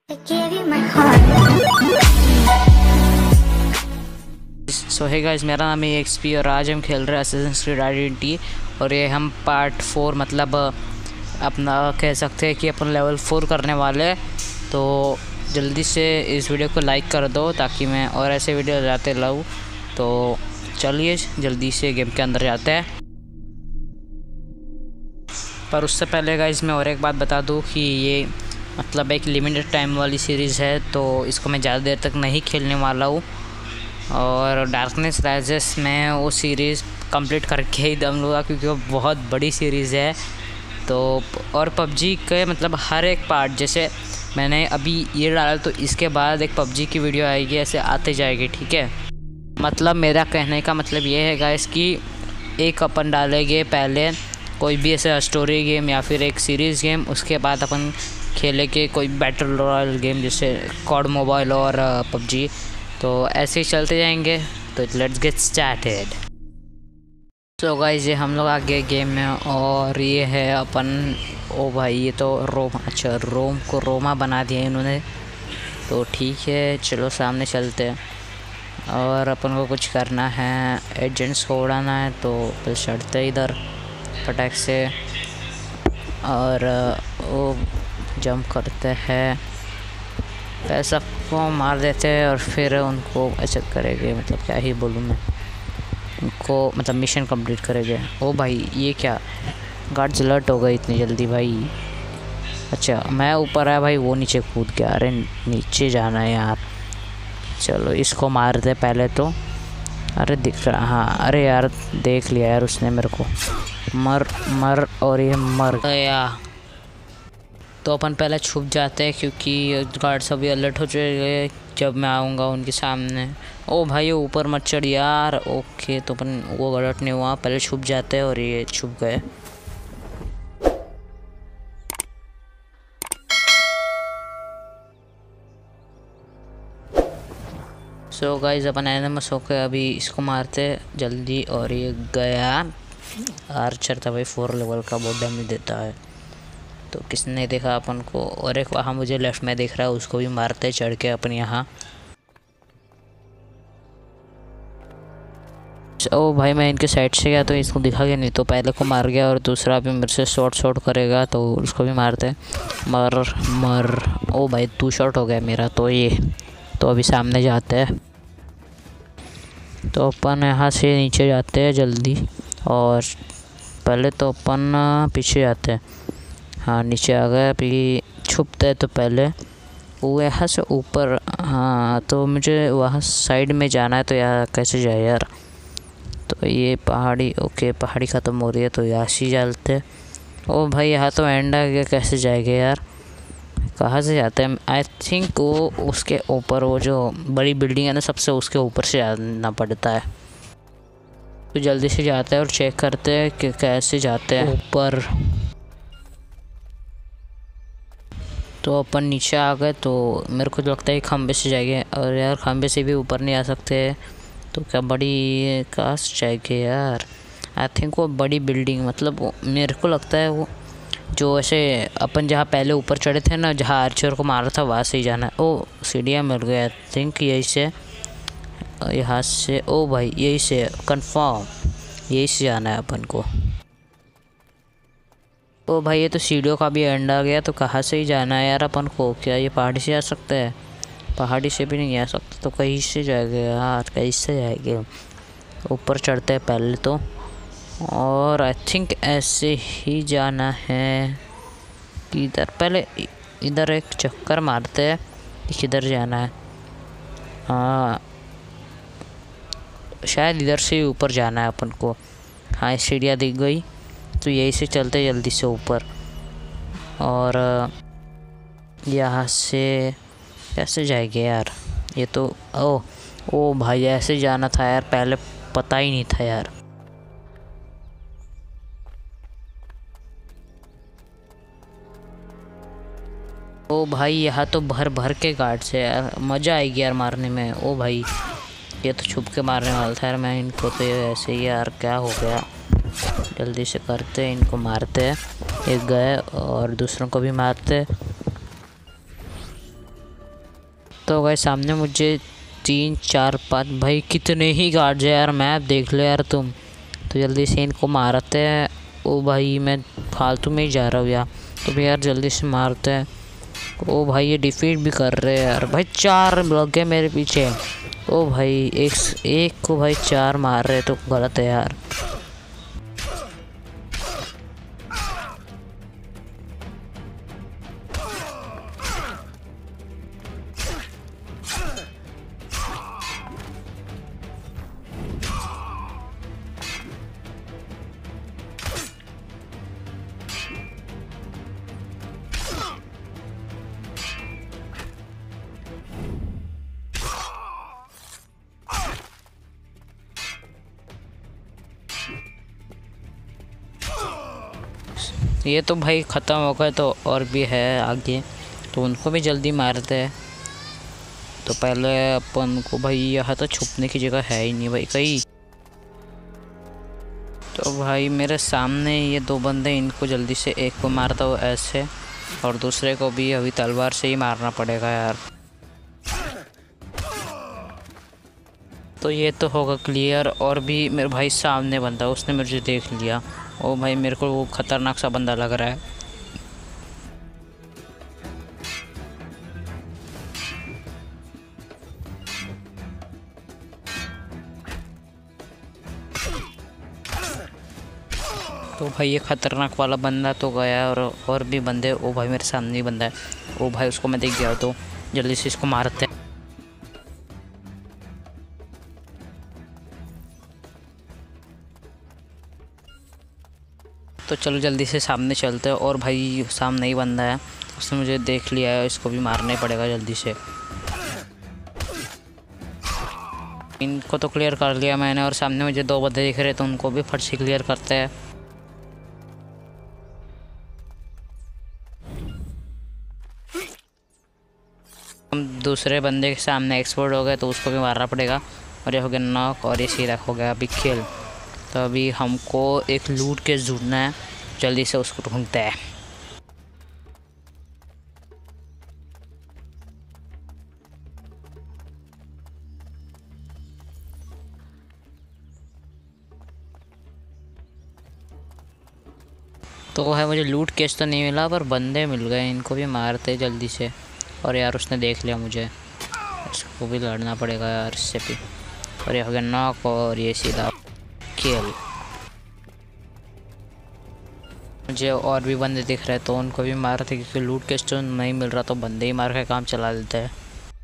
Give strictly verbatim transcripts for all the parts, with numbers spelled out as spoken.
सो hey guys, मेरा नाम है एक्सपी और आज हम खेल रहे हैं असेसिन्स क्रीड आइडेंटिटी। और ये हम पार्ट फोर मतलब अपना कह सकते हैं कि अपन लेवल फोर करने वाले हैं। तो जल्दी से इस वीडियो को लाइक कर दो ताकि मैं और ऐसे वीडियो लाते रहूँ। तो चलिए जल्दी से गेम के अंदर जाते हैं। पर उससे पहले गाइस मैं और एक बात बता दूं कि ये मतलब एक लिमिटेड टाइम वाली सीरीज़ है, तो इसको मैं ज़्यादा देर तक नहीं खेलने वाला हूँ। और डार्कनेस राइजेस में वो सीरीज़ कंप्लीट करके ही दम लूँगा क्योंकि वो बहुत बड़ी सीरीज़ है। तो और पबजी के मतलब हर एक पार्ट, जैसे मैंने अभी ये डाला तो इसके बाद एक पबजी की वीडियो आएगी, ऐसे आते जाएगी, ठीक है। मतलब मेरा कहने का मतलब ये है गाइस कि एक अपन डालेंगे पहले कोई भी ऐसा स्टोरी गेम या फिर एक सीरीज़ गेम, उसके बाद अपन खेलेंगे कोई बैटल रॉयल गेम जैसे कॉड मोबाइल और पबजी। तो ऐसे ही चलते जाएंगे। तो let's get started. So guys, ये हम लोग आ गए गेम में और ये है अपन, ओ भाई ये तो रोम, अच्छा रोम को रोमा बना दिया इन्होंने। तो ठीक है, चलो सामने चलते हैं। और अपन को कुछ करना है, एजेंट्स को उड़ाना है। तो फिर चढ़ते हैं इधर फटाक से और वो जंप करते हैं, पैसा को मार देते हैं और फिर उनको ऐसे करेंगे, मतलब क्या ही बोलूँ मैं, उनको मतलब मिशन कंप्लीट करेंगे। ओ भाई ये क्या गार्ड्स अलर्ट हो गए इतनी जल्दी भाई। अच्छा मैं ऊपर आया भाई, वो नीचे कूद गया। अरे नीचे जाना है यार। चलो इसको मार दे पहले तो। अरे दिख रहा, हाँ अरे यार देख लिया यार उसने मेरे को। मर मर और ये मर गया। तो अपन पहले छुप जाते हैं क्योंकि गार्ड सभी अलर्ट हो जाएंगे जब मैं आऊँगा उनके सामने। ओ भाई ऊपर मत चढ़ यार। ओके तो अपन वो अलर्ट नहीं हुआ, पहले छुप जाते हैं और ये छुप गए। सो गाइस अपन एनिमस होकर अभी इसको मारते जल्दी और ये गया। आर्चर था भाई, फोर लेवल का, बहुत डैमेज देता है। तो किसने देखा अपन को। और एक वहाँ मुझे लेफ्ट में दिख रहा है, उसको भी मारते चढ़ के अपन यहाँ। ओ भाई मैं इनके साइड से गया तो इसको दिखा गया नहीं, तो पहले को मार गया और दूसरा भी मेरे से शॉर्ट शॉट करेगा तो उसको भी मारते। मर मर। ओ भाई टू शॉट हो गया मेरा। तो ये तो अभी सामने जाते हैं। तो अपन यहाँ से नीचे जाते हैं जल्दी। और पहले तो अपन पीछे जाते हैं। हाँ नीचे आ गए। अभी छुपते हैं तो पहले वो यहाँ से ऊपर, हाँ तो मुझे वहाँ साइड में जाना है। तो यहाँ कैसे जाए यार। तो ये पहाड़ी, ओके पहाड़ी ख़त्म हो रही है तो यहाँ से जाते। ओ भाई यहाँ तो एंड आ गया, कैसे जाएंगे यार, कहाँ से जाते हैं। आई थिंक वो उसके ऊपर, वो जो बड़ी बिल्डिंग है ना सबसे, उसके ऊपर से जाना पड़ता है। तो जल्दी से जाते हैं और चेक करते हैं कि कैसे जाते हैं ऊपर। तो अपन नीचे आ गए। तो मेरे को लगता है खंबे से जाएंगे, और यार खंबे से भी ऊपर नहीं आ सकते। तो क्या बड़ी काश जाएंगे यार। आई थिंक वो बड़ी बिल्डिंग, मतलब मेरे को लगता है वो जो ऐसे अपन जहाँ पहले ऊपर चढ़े थे ना, जहाँ आर्चर को मारा था वहाँ से ही जाना है। ओ सीढ़ियाँ मिल गई, आई थिंक यही से, यहाँ से। ओ भाई यही से कंफर्म, यही से जाना है अपन को। ओ भाई ये तो सीढ़ियों का भी एंड आ गया। तो कहाँ से ही जाना है यार अपन को। क्या ये पहाड़ी से जा सकते हैं? पहाड़ी से भी नहीं आ सकते, तो कहीं से जाएंगे यार, कहीं से जाएंगे। ऊपर चढ़ते हैं पहले तो, और आई थिंक ऐसे ही जाना है। इधर पहले इधर एक चक्कर मारते हैं, किधर जाना है। हाँ शायद इधर से ही ऊपर जाना है अपन को। हाँ सीढ़ियाँ दिख गई, तो यही से चलते जल्दी से ऊपर। और यहाँ से कैसे जाएंगे यार। ये तो ओ ओ भाई ऐसे जाना था यार, पहले पता ही नहीं था यार। ओ भाई यहाँ तो भर भर के गार्ड्स है यार, मज़ा आएगी यार मारने में। ओ भाई ये तो छुप के मारने वाला था यार मैं इनको। तो ऐसे ही यार क्या हो गया। जल्दी से करते इनको मारते हैं, एक गए और दूसरों को भी मारते। तो भाई सामने मुझे तीन चार पाँच भाई कितने ही गार्ड है यार, मैप देख लो यार तुम। तो जल्दी से इनको मारते हैं। ओ भाई मैं फालतू में ही जा रहा हूँ यार, तो भी यार जल्दी से मारते हैं। ओ भाई ये डिफीट भी कर रहे हैं यार, भाई चार लग गए मेरे पीछे। ओ भाई एक एक को भाई चार मार रहे तो गलत है यार। ये तो भाई ख़त्म हो गए, तो और भी है आगे, तो उनको भी जल्दी मारते हैं। तो पहले अपन को भाई यहाँ तो छुपने की जगह है ही नहीं भाई कहीं। तो भाई मेरे सामने ये दो बंदे, इनको जल्दी से एक को मारता हूँ ऐसे, और दूसरे को भी अभी तलवार से ही मारना पड़ेगा यार। तो ये तो होगा क्लियर। और भी मेरे भाई सामने बंदा, उसने मुझे देख लिया। ओ भाई मेरे को वो खतरनाक सा बंदा लग रहा है। तो भाई ये खतरनाक वाला बंदा तो गया, और और भी बंदे। ओ भाई मेरे सामने ही बंदा है। ओ भाई उसको मैं देख गया, तो जल्दी से इसको मारते हैं। तो चलो जल्दी से सामने चलते हैं। और भाई सामने ही बंदा है, उसने मुझे देख लिया है, इसको भी मारना ही पड़ेगा जल्दी से। इनको तो क्लियर कर लिया मैंने, और सामने मुझे दो बंदे दिख रहे, तो उनको भी फट से क्लियर करते हैं। हम दूसरे बंदे के सामने एक्सपर्ट हो गए, तो उसको भी मारना पड़ेगा। और ये हो गया नॉक, और ये सीधा हो गया अभी किल। तो अभी हमको एक लूट के ढूंढना है, जल्दी से उसको ढूंढते हैं। तो है मुझे लूट केस तो नहीं मिला, पर बंदे मिल गए, इनको भी मारते जल्दी से। और यार उसने देख लिया मुझे, इसको भी लड़ना पड़ेगा यार इससे भी। और ये हो गया नॉक, और ये सीधा किल। मुझे और भी बंदे दिख रहे, तो उनको भी मारते, क्योंकि लूट केस तो नहीं मिल रहा, तो बंदे ही मार के काम चला लेते हैं।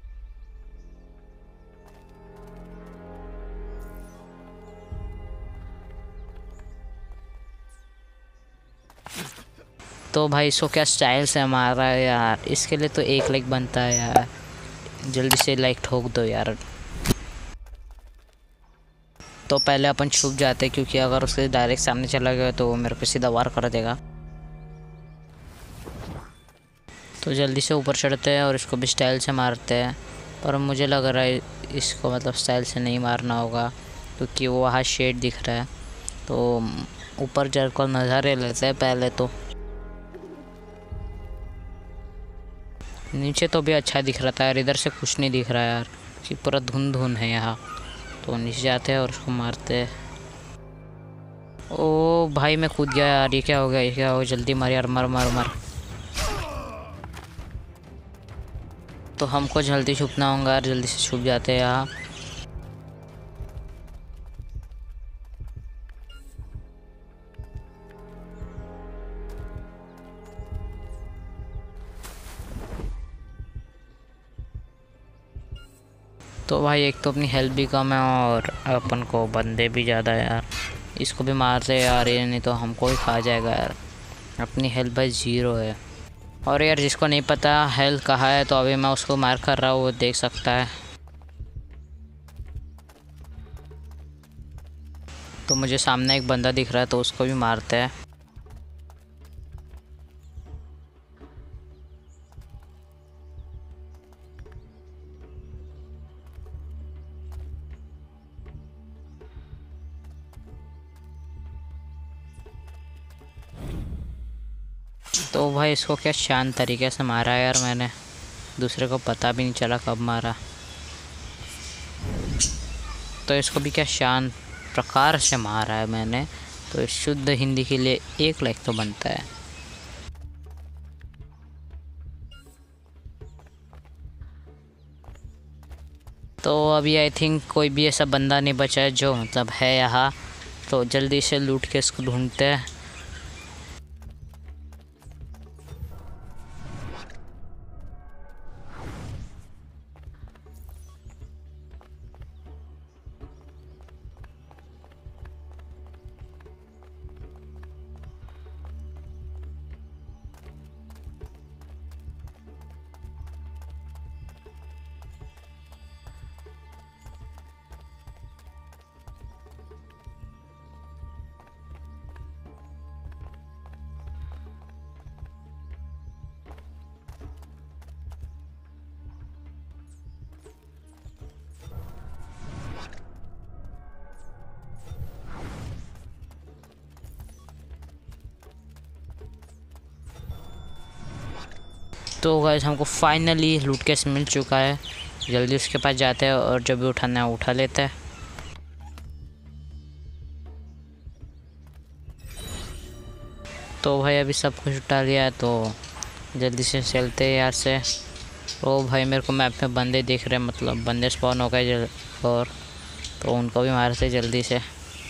तो भाई इसको क्या स्टाइल से मारा है यार, इसके लिए तो एक लाइक बनता है यार। जल्दी से लाइक ठोक दो यार। तो पहले अपन छुप जाते, क्योंकि अगर उसके डायरेक्ट सामने चला गया तो वो मेरे पे सीधा वार कर देगा। तो जल्दी से ऊपर चढ़ते हैं और इसको भी स्टाइल से मारते हैं। पर मुझे लग रहा है इसको मतलब स्टाइल से नहीं मारना होगा, क्योंकि वो वहाँ शेड दिख रहा है। तो ऊपर चढ़कर नज़ारे लेते हैं पहले। तो नीचे तो भी अच्छा दिख रहा था यार, इधर से कुछ नहीं दिख रहा यार, कि पूरा धुंध धुंध है यहाँ। तो नीचे जाते हैं और उसको मारते हैं। ओ भाई मैं कूद गया यार, ये क्या हो गया, ये क्या हो गया, जल्दी मार यार, मर मर मर। तो हमको जल्दी छुपना होगा यार, जल्दी से छुप जाते हैं यहाँ। तो भाई एक तो अपनी हेल्थ भी कम है, और अपन को बंदे भी ज़्यादा है यार। इसको भी मारते हैं यार, ये नहीं तो हमको ही खा जाएगा यार। अपनी हेल्थ भाई ज़ीरो है। और यार जिसको नहीं पता हेल्थ कहाँ है, तो अभी मैं उसको मार कर रहा हूँ, वो देख सकता है। तो मुझे सामने एक बंदा दिख रहा है, तो उसको भी मारते हैं। तो भाई इसको क्या शांत तरीके से मारा है यार मैंने। दूसरे को पता भी नहीं चला कब मारा। तो इसको भी क्या शांत प्रकार से मारा है मैंने, तो शुद्ध हिंदी के लिए एक लाइक तो बनता है। तो अभी आई थिंक कोई भी ऐसा बंदा नहीं बचा है जो मतलब है यहाँ, तो जल्दी से लूट के इसको ढूंढते हैं। तो गाइस हमको फाइनली लूट केस मिल चुका है। जल्दी उसके पास जाते हैं और जब भी उठाना है उठा लेते हैं। तो भाई अभी सब कुछ उठा लिया है, तो जल्दी से चलते हैं यहाँ से। ओ भाई मेरे को मैप में बंदे दिख रहे हैं, मतलब बंदे स्पॉन हो गए और तो उनको भी मारते जल्दी से।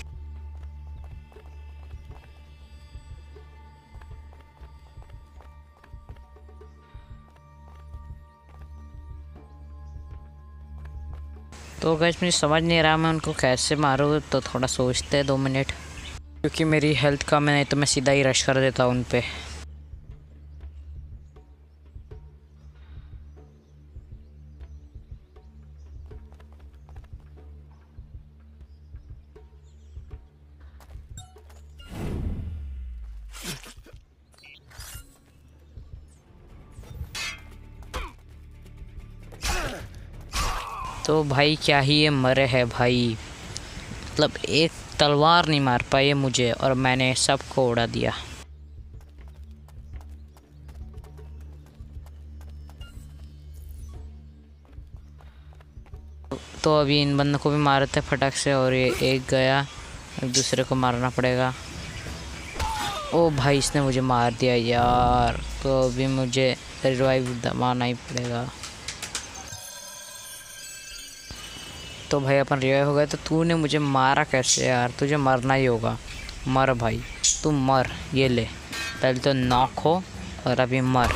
तो गाइस मुझे समझ नहीं रहा मैं उनको कैसे मारूँ, तो थोड़ा सोचते हैं दो मिनट, क्योंकि मेरी हेल्थ कम है, नहीं तो मैं सीधा ही रश कर देता उन पे। तो भाई क्या ही ये मरे है भाई, मतलब एक तलवार नहीं मार पाए मुझे और मैंने सबको उड़ा दिया। तो अभी इन बंदों को भी मारते हैं फटाक से, और ये एक गया, एक दूसरे को मारना पड़ेगा। ओ भाई इसने मुझे मार दिया यार, तो अभी मुझे रिवाइव दबाना ही पड़ेगा। तो भाई अपन रिवाइव हो गए। तो तूने मुझे मारा कैसे यार, तुझे मरना ही होगा, मर भाई तू मर। ये ले, पहले तो नॉक हो और अभी मर।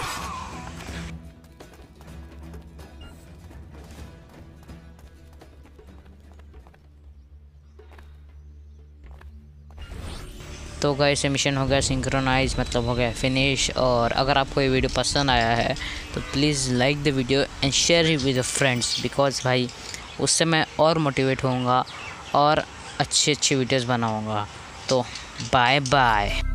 तो गाइस ये मिशन हो गया सिंक्रोनाइज, मतलब हो गया फिनिश। और अगर आपको ये वीडियो पसंद आया है तो please like the video and share it with friends, because भाई उससे मैं और मोटिवेट होऊंगा और अच्छी अच्छी वीडियोस बनाऊंगा। तो बाय बाय।